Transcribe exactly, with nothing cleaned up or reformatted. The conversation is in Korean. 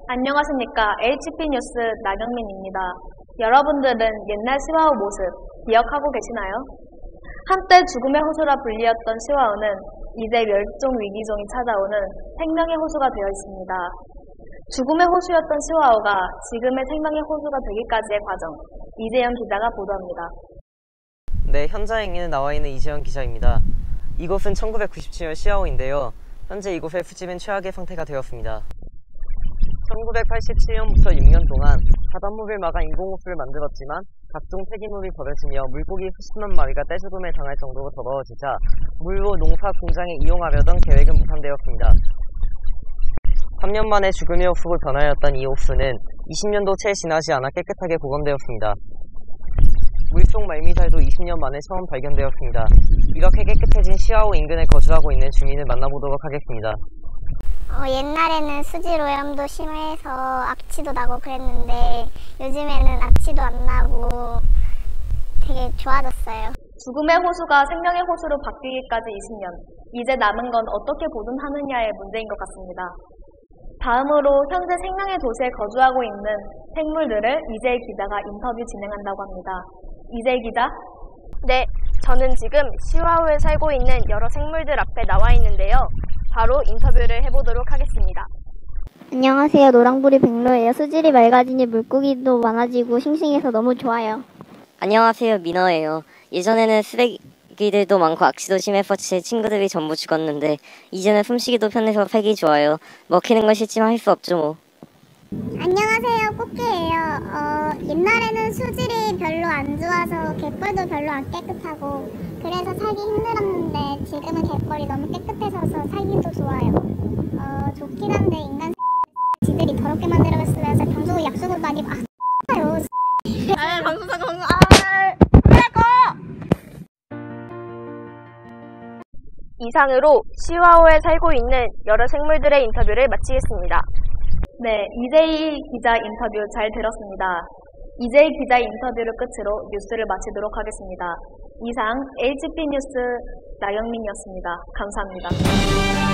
안녕하십니까. 에이치피뉴스 나경민입니다. 여러분들은 옛날 시와우 모습 기억하고 계시나요? 한때 죽음의 호수라 불리었던 시와우는 이제 멸종 위기종이 찾아오는 생명의 호수가 되어 있습니다. 죽음의 호수였던 시와우가 지금의 생명의 호수가 되기까지의 과정, 이재영 기자가 보도합니다. 네, 현장에 나와 있는 이재영 기자입니다. 이곳은 천구백구십칠 년 시와우인데요. 현재 이곳의 수집은 최악의 상태가 되었습니다. 천구백팔십칠 년부터 육 년 동안 바닷물을 막아 인공호수를 만들었지만 각종 폐기물이 버려지며 물고기 수십만 마리가 떼죽음을 당할 정도로 더러워지자 물로 농사 공장에 이용하려던 계획은 무산되었습니다. 삼 년 만에 죽음의 호수로 변하였던 이 호수는 이십 년도 채 지나지 않아 깨끗하게 복원되었습니다. 물속 말미잘도 이십 년 만에 처음 발견되었습니다. 이렇게 깨끗해진 시와우 인근에 거주하고 있는 주민을 만나보도록 하겠습니다. 어, 옛날에는 수질 오염도 심해서 악취도 나고 그랬는데 요즘에는 악취도 안 나고 되게 좋아졌어요. 죽음의 호수가 생명의 호수로 바뀌기까지 이십 년. 이제 남은 건 어떻게 보존하느냐의 문제인 것 같습니다. 다음으로 현재 생명의 도시에 거주하고 있는 생물들을 이재희 기자가 인터뷰 진행한다고 합니다. 이재희 기자? 네, 저는 지금 시와우에 살고 있는 여러 생물들 앞에 나와 있는데요. 바로 인터뷰를 해보도록 하겠습니다. 안녕하세요. 노랑부리 백로예요. 수질이 맑아지니 물고기도 많아지고 싱싱해서 너무 좋아요. 안녕하세요. 민어예요. 예전에는 쓰레기들도 많고 악취도 심해서 제 친구들이 전부 죽었는데 이제는 숨쉬기도 편해서 살기 좋아요. 먹히는 건 싫지만 할 수 없죠 뭐. 안녕하세요. 꽃게예요. 어, 옛날에는 수질이 별로 안 좋아서 갯벌도 별로 안 깨끗하고 그래서 살기 힘들었는데 지금은 갯벌이 너무 깨끗해져서 살기도 좋아요. 어, 좋긴 한데 인간 지들이 더럽게 만들어갔으면서 방송을 약속을 많이 막 아요. 아, 방송사고 방송 아, 그래고 이상으로 시와우에 살고 있는 여러 생물들의 인터뷰를 마치겠습니다. 네, 이재희 기자 인터뷰 잘 들었습니다. 이재희 기자 인터뷰를 끝으로 뉴스를 마치도록 하겠습니다. 이상 에이치피 뉴스 나경민이었습니다. 감사합니다.